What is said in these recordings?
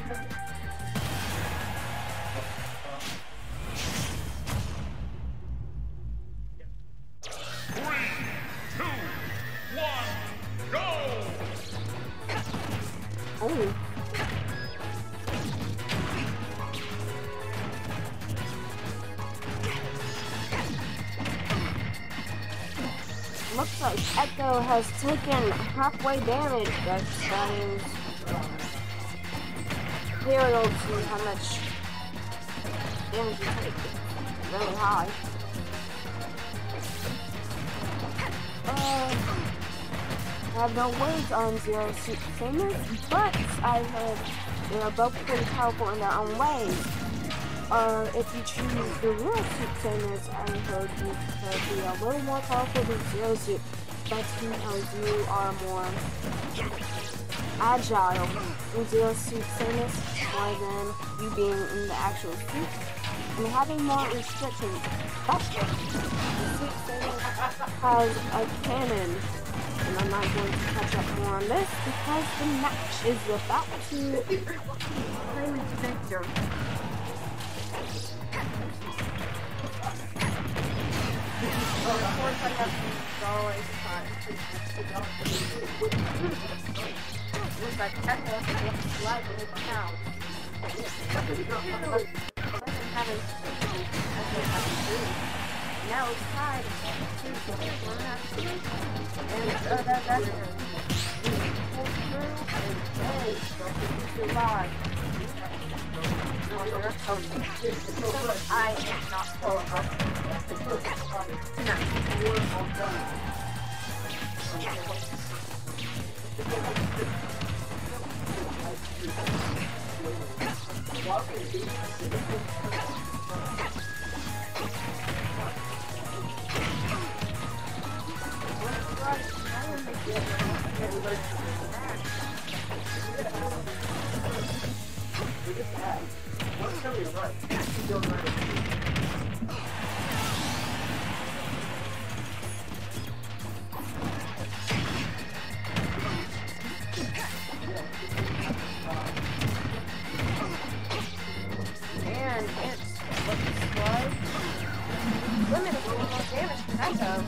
Oh. Looks like Echo has taken halfway damage. That is material to how much damage you take. Really high. I have no words on Zero Suit Samus, but I heard they are both pretty powerful in their own ways. If you choose the Real Suit Samus, I heard you could be a little more powerful than Zero Suit. That's because you are more agile in Zero Suit Samus, more than you being in the actual suit, and having more restrictions. That's it. The Suit Samus has a cannon. And I'm not going to catch up more on this because the match is about to claim its victor. Of course, I have to always try. Looks like Echo is live in his house. Now it's time to learn how to do it. And that's it. Pull through and survive. I am not qualified. And it's looks like limited more damage to Echo.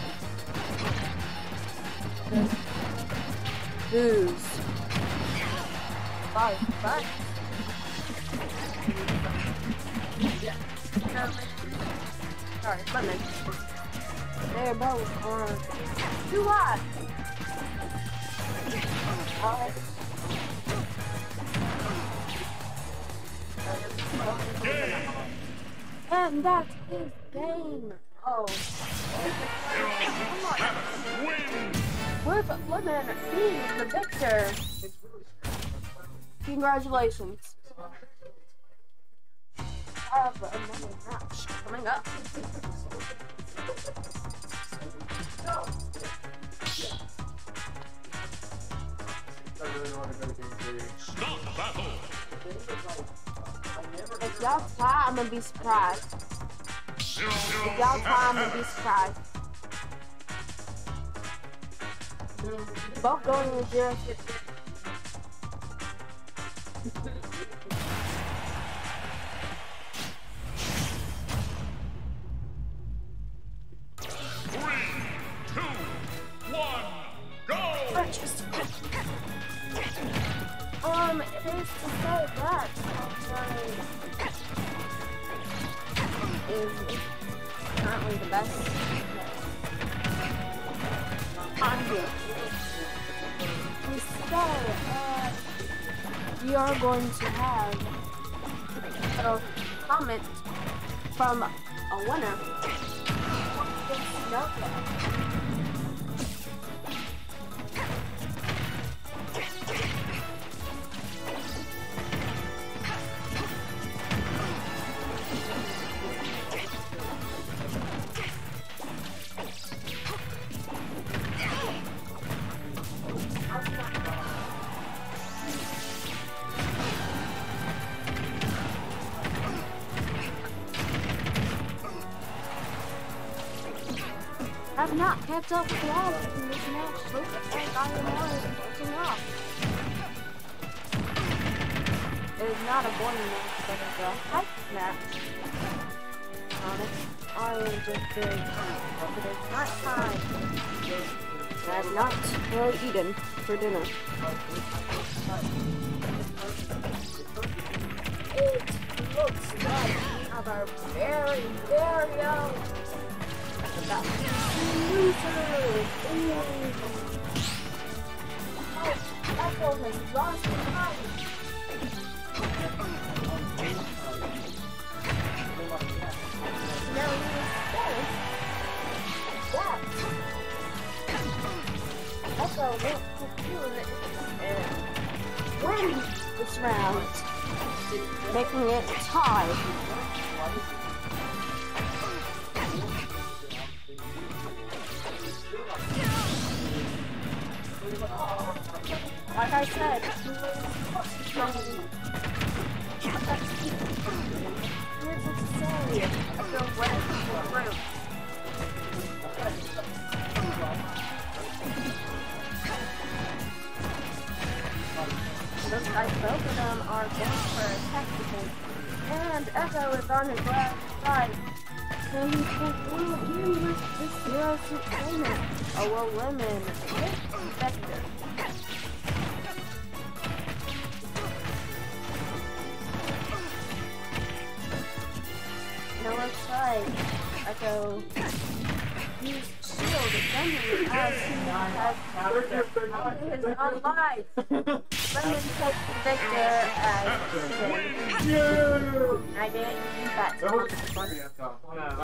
Booze. Bye. Bye. Sorry, lemon. They're both on too hot. And that is game. Oh. With Lemon being the victor. Congratulations. Have another match coming up. Stop battle. If y'all try, I'm gonna be surprised. If y'all try, I'm gonna be surprised. Both going with 0-6. It is to say that is currently the best on here. Instead, we are going to have a comment from a winner. I've not kept up with all in this match, and I am always catching up. It is not a boring match, but it's a hype match. Honest, I am just very but it is not time. I have not really eaten for dinner. It looks like we have our very, very own. Echo has lost his mind. Now he is better. That. Echo went to do it and win this round, making it a tie. Like I said, here's what to say. I feel ready for fruit. Looks like both of them are going for a tactical. And Echo is on his left side. So he can win with this Zero Suit Famous. Oh, women. Vector. Now let's try Echo use shield defending as he has his unlive. Lemon takes Victor as I didn't use that.